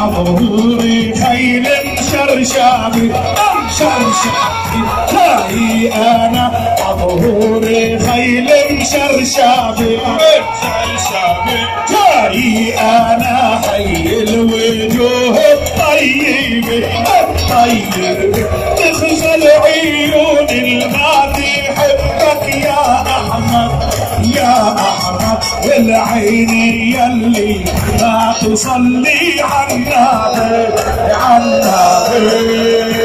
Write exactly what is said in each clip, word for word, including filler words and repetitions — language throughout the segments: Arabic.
عظهوري خيل شرشابي شرشابي جاي انا عظهوري خيل شرشابي شرشابي جاي انا حي الوجوه الطيبة الطيبة تخجل عيون الما تحبك يا احمد يا احمد والعين يلي ما تصلي على النبي على النبي.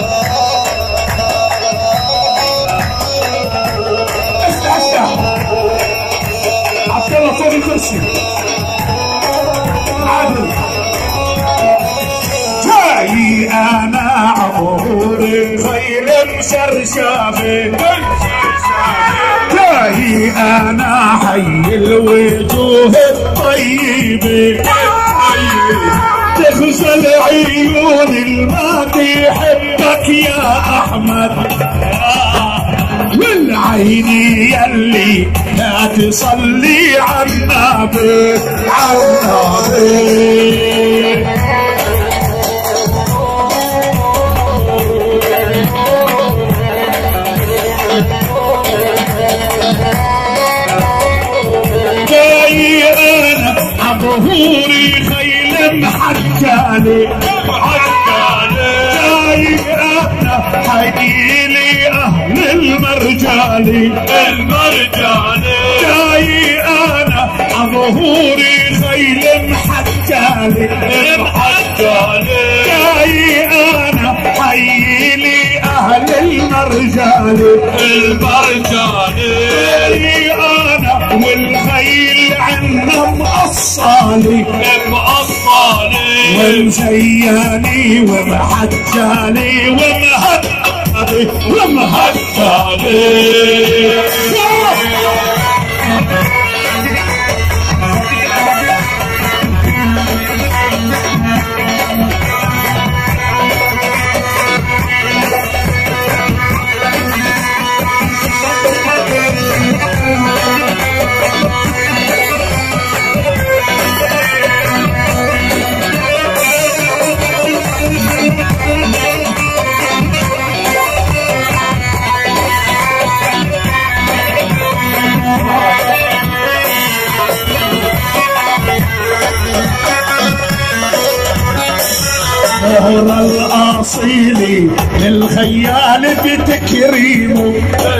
اسمع اسمع عبد الله فوق الكرسي عادل جاي انا عبوري خيل شرشابي جاي انا حي الوجوه الطيبة تغسل عيون الما تحبك يا احمد والعين يلي لا تصلي على النبي على النبي. عظهوري خيل محجالي محجالي جاي انا حيلي اهل المرجالي المرجالي جاي انا عظهوري خيل محجالي محجالي جاي انا حيلي اهل المرجالي المرجالي جاي انا والخيل عنا مقصالي مقصالي ومزياني ومحجالي ومهدالي ومهدالي. مهر الأصيل للخيال بتكريمه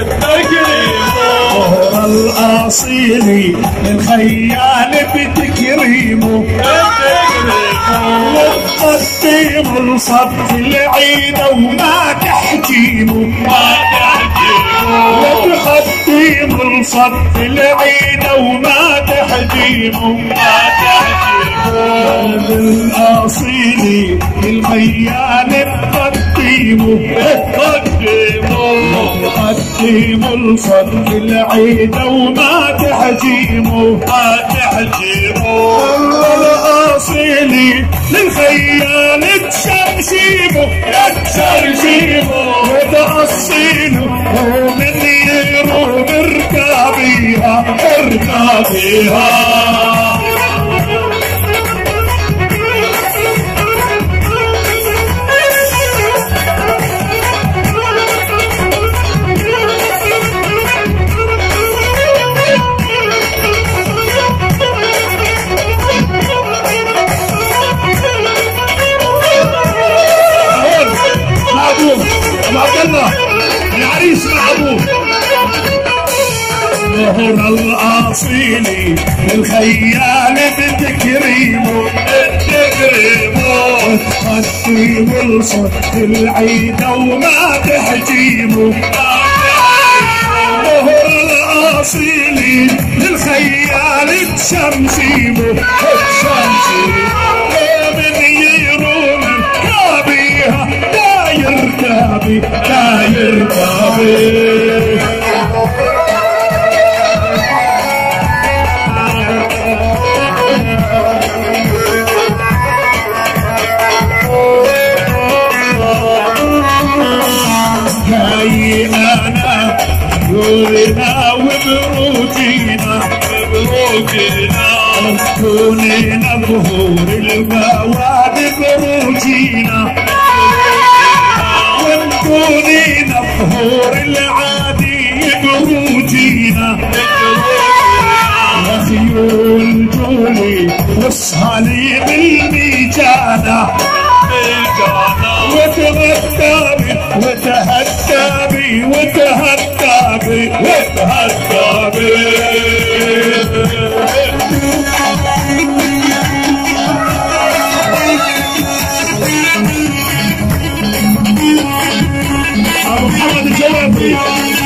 مهر الأصيل للخيال بتكريمه وتقدم الصف العيد وما تحجيمه وتقدم الصف العيد وما تحجيمه الأصيل الخيال تقدمه تقدمه تقدم الصف العيد وما تحجيمه ما تحجيمه الأصيل للخيال تشرشيمه تشرشيمه وتأصيله ومن يروم اركابيها اركابيها. العريس مع ابوه مهر الأصيل الخيال بتكريمه بتكريمه تقدم الصف العيد وما تحجيمه مهر الأصيل الخيال تشمشيمه تشمشيمه ومن يروم ركابيها داير كابي داير كابي. جاي انا يورنا وبروجينا بروجينا كونينا ظهور البوادق روجينا ونكونينا ظهور العادي بروجينا يا خيول جولي والصليب الميجانة وتهتابي وتهتابي وتهتابي وتهتابي أبو محمد الجوابي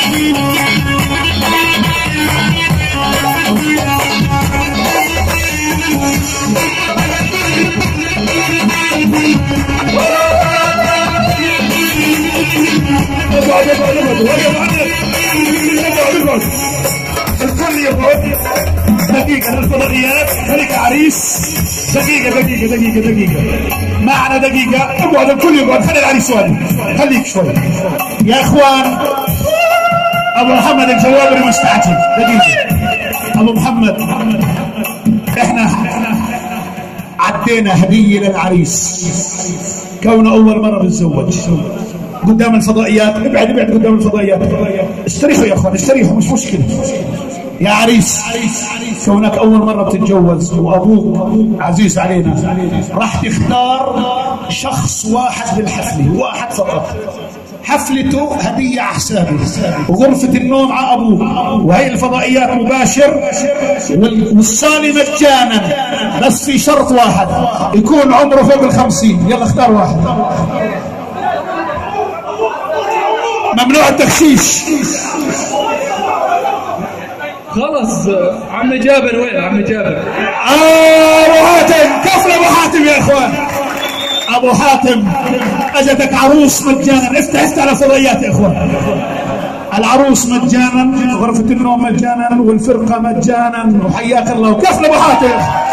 اقعد اقعد اقعد اقعد اقعد الكل يقعد. دقيقة للفضائيات خليك عريس. دقيقة دقيقة دقيقة دقيقة معنا دقيقة. اقعد الكل يقعد. خلي العريس واقف. خليك شوي يا اخوان. ابو محمد الجوابري مستعجل. دقيقة ابو محمد، احنا عدينا هدية للعريس كونه اول مرة بتزوج قدام الفضائيات. ابعد ابعد قدام الفضائيات. استريحوا يا اخوان استريحوا مش مشكلة. يا عريس كونك اول مرة بتتجوز وابوك عزيز علينا، راح تختار شخص واحد للحفلة، واحد فقط. حفلته هدية على حسابي وغرفة النوم على ابوك وهي الفضائيات مباشر والصالة مجانا، بس في شرط واحد يكون عمره فوق الخمسين. يلا اختار واحد. ممنوع التخشيش. خلص عم جابر. وين عم جابر؟ آه ابو حاتم. كفل ابو حاتم يا اخوان. ابو حاتم اجتك عروس مجانا. افتح افتح على فضائيات يا اخوان. العروس مجانا، غرفة النوم مجانا، والفرقة مجانا، وحياك الله. وكفل ابو حاتم.